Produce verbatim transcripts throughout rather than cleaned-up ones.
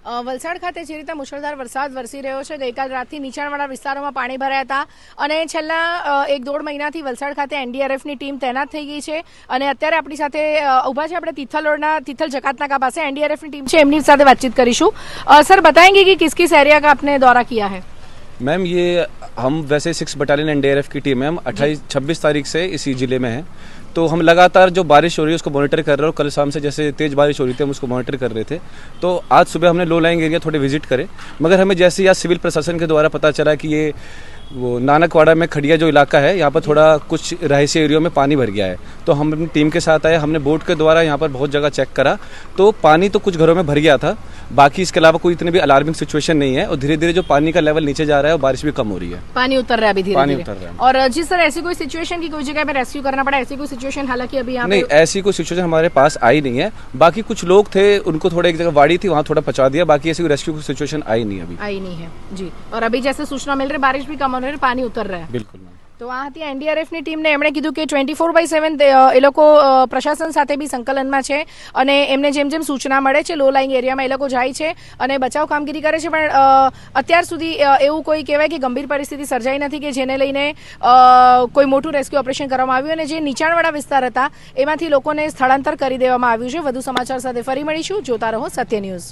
વલસાડ ખાતે જે રીતે મુશળધાર વરસાદ વરસી રહ્યો છે, ગઈકાલ રાતથી નીચાણવાળા વિસ્તારોમાં પાણી ભરાયા હતા અને છેલ્લા એક દોઢ મહિનાથી વલસાડ ખાતે એનડીઆરએફની ટીમ તૈનાત થઈ ગઈ છે અને અત્યારે આપણી સાથે ઊભા છે આપણે તિથલ રોડના તિથલ જકાતનાકા પાસે एनडीआरएफ की टीम से एमनी साथ बातचीत करीशू। सर बताएंगे कि किस किस एरिया का आपने दौरा किया है? मैम ये हम वैसे सिक्स बटालियन एनडीआरएफ की टीम है, हम अट्ठाईस छब्बीस तारीख से इसी जिले में हैं, तो हम लगातार जो बारिश हो रही है उसको मॉनिटर कर रहे हैं और कल शाम से जैसे तेज़ बारिश हो रही थी हम उसको मॉनिटर कर रहे थे। तो आज सुबह हमने लो लाइंग एरिया थोड़े विजिट करे, मगर हमें जैसे ही आज सिविल प्रशासन के द्वारा पता चला कि ये वो नानकवाड़ा में खड़िया जो इलाका है यहाँ पर थोड़ा कुछ रहायशी एरियो में पानी भर गया है, तो हम अपनी टीम के साथ आए। हमने बोट के द्वारा यहाँ पर बहुत जगह चेक करा तो पानी तो कुछ घरों में भर गया था, बाकी इसके अलावा कोई इतनी भी अलार्मिंग सिचुएशन नहीं है और धीरे धीरे जो पानी का लेवल नीचे जा रहा है और बारिश भी कम हो रही है, पानी उतर रहा है अभी धीरे पानी धीरे। उतर रहा है। और जिस तरह ऐसी कोई सिचुएशन की कोई जगह में रेस्क्यू करना पड़ा, ऐसी कोई सिचुएशन हालांकि अभी यहाँ नहीं, ऐसी कोई सिचुएशन हमारे पास आई नहीं है। बाकी कुछ लोग थे उनको थोड़ा एक जगह वाड़ी थी वहाँ थोड़ा पहुंचा दिया, बाकी ऐसी रेस्क्यू की सिचुएशन आई नहीं अभी आई नहीं है जी। और अभी जैसे सूचना मिल रही बारिश भी कम हो रही है, पानी उतर रहा है। बिल्कुल। तो आ હતી એનડીઆરએફની ટીમને એમણે કીધું કે ટ્વેન્ટી ફોર બાય સેવન એ લોકો પ્રશાસન સાથે બી સંકલનમાં છે અને એમને જેમ જેમ સૂચના મળે છે લો લાઇંગ એરિયામાં એ લોકો જાય છે અને બચાવ કામગીરી કરે છે, પણ અત્યાર સુધી એવું કોઈ કહેવાય કે ગંભીર પરિસ્થિતિ સર્જાઈ નથી કે જેને લઈને કોઈ મોટું રેસ્ક્યુ ઓપરેશન કરવામાં આવ્યું અને જે નીચાણવાળા વિસ્તાર હતા એમાંથી લોકોને સ્થળાંતર કરી દેવામાં આવ્યું છે। વધુ સમાચાર સાથે ફરી મળીશું, જોતા રહો સત્ય ન્યૂઝ।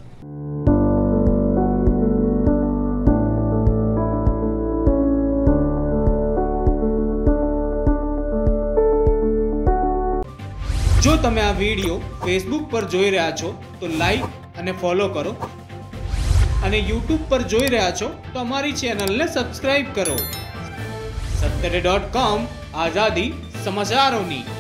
જો તમે આ વિડિયો ફેસબુક પર જોઈ રહ્યા છો તો લાઈક અને ફોલો કરો અને યુટ્યુબ પર જોઈ રહ્યા છો તો અમારી ચેનલને સબસ્ક્રાઇબ કરો। સત્તરે ડોટ કોમ આઝાદી સમાચારોની।